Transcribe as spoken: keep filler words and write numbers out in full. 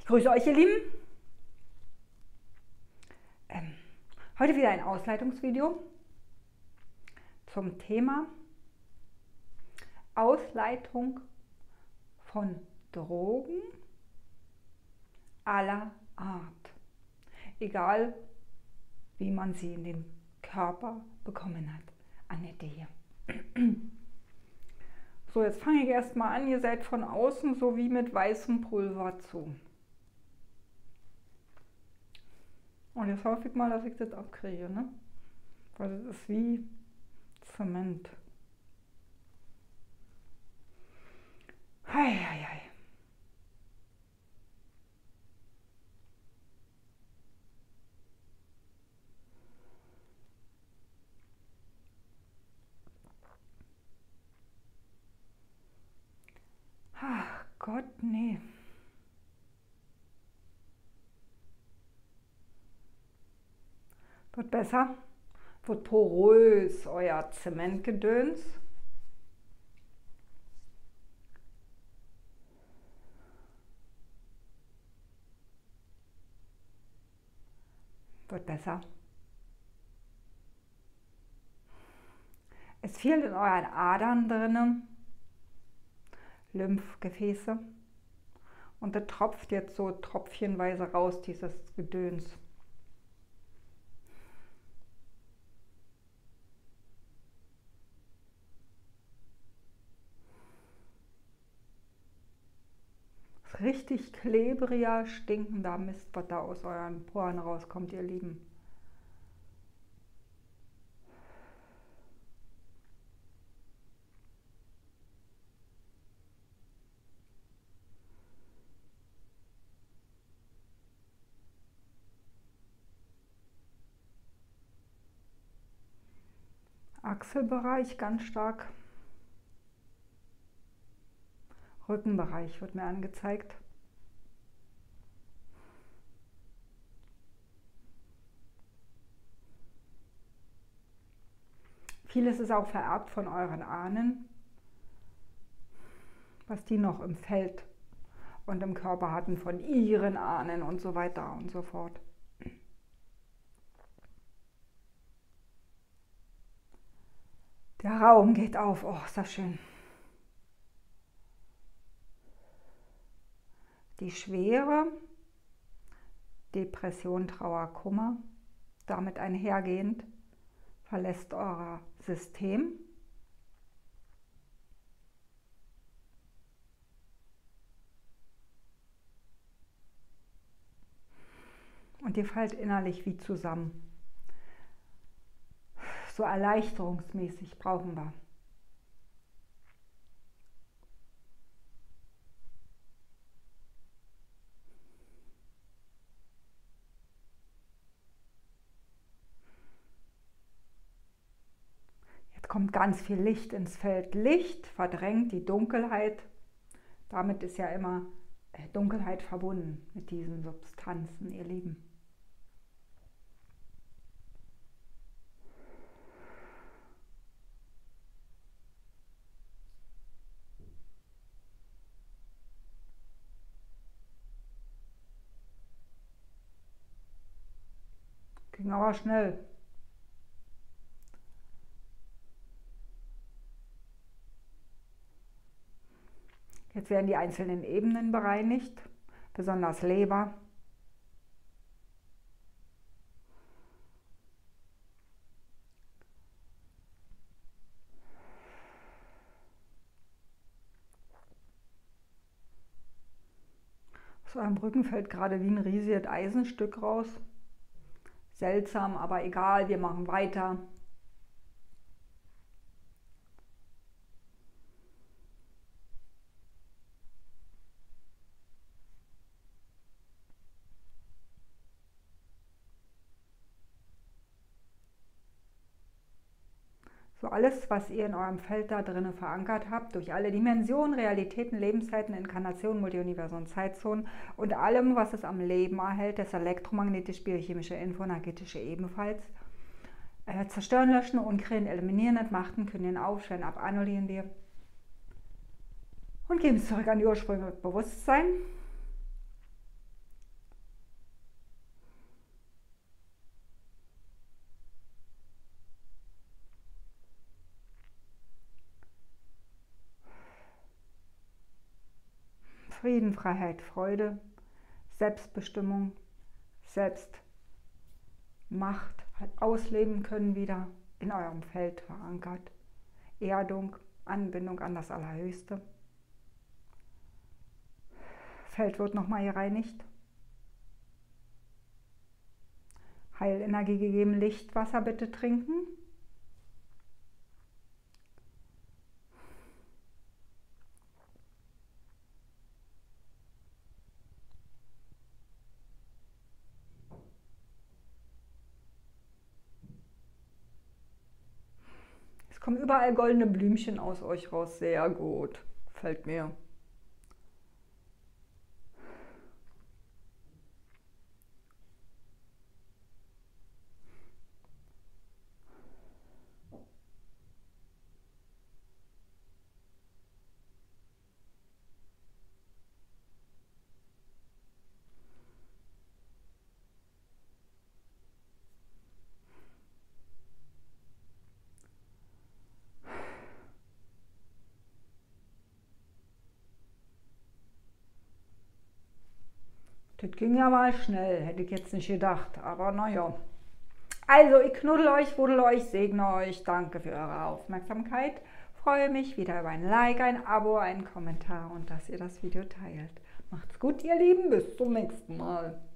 Ich grüße euch, ihr Lieben. Ähm, heute wieder ein Ausleitungsvideo zum Thema Ausleitung von Drogen aller Art. Egal, wie man sie in den Körper bekommen hat. Annette hier. So, jetzt fange ich erstmal an. Ihr seid von außen so wie mit weißem Pulver zu. Und jetzt hoffe ich mal, dass ich das abkriege, ne? Weil das ist wie Zement. Hei, hei, hei. Ach Gott, nee. Wird besser, wird porös, euer Zementgedöns. Wird besser. Es fehlt in euren Adern drinnen, Lymphgefäße. Und das tropft jetzt so tröpfchenweise raus, dieses Gedöns. Richtig klebriger, stinkender Mist, was da aus euren Poren rauskommt, ihr Lieben. Achselbereich ganz stark. Rückenbereich wird mir angezeigt. Vieles ist auch vererbt von euren Ahnen, was die noch im Feld und im Körper hatten von ihren Ahnen und so weiter und so fort. Der Raum geht auf. Oh, ist das schön. Die Schwere, Depression, Trauer, Kummer, damit einhergehend, verlässt euer System. Und ihr fallt innerlich wie zusammen. So erleichterungsmäßig brauchen wir. Kommt ganz viel Licht ins Feld. Licht verdrängt die Dunkelheit. Damit ist ja immer Dunkelheit verbunden mit diesen Substanzen, ihr Lieben. Ging aber schnell. Jetzt werden die einzelnen Ebenen bereinigt, besonders Leber. Aus eurem Rücken fällt gerade wie ein riesiges Eisenstück raus. Seltsam, aber egal, wir machen weiter. So alles, was ihr in eurem Feld da drinnen verankert habt, durch alle Dimensionen, Realitäten, Lebenszeiten, Inkarnationen, Multiuniversen, Zeitzonen und allem, was es am Leben erhält, das elektromagnetisch, biochemische, infoenergetische ebenfalls, äh, zerstören, löschen, unkriegen, eliminieren, entmachten, kündigen, aufstellen, ab, annullieren wir und geben es zurück an die Ursprünge Bewusstsein. Frieden, Freiheit, Freude, Selbstbestimmung, Selbstmacht ausleben können wieder in eurem Feld verankert. Erdung, Anbindung an das Allerhöchste. Feld wird nochmal gereinigt. Heilenergie gegeben, Lichtwasser bitte trinken. Es kommen überall goldene Blümchen aus euch raus, sehr gut, gefällt mir. Das ging ja mal schnell, hätte ich jetzt nicht gedacht, aber naja. Also, ich knuddel euch, wuddel euch, segne euch, danke für eure Aufmerksamkeit. Freue mich wieder über ein Like, ein Abo, einen Kommentar und dass ihr das Video teilt. Macht's gut, ihr Lieben, bis zum nächsten Mal.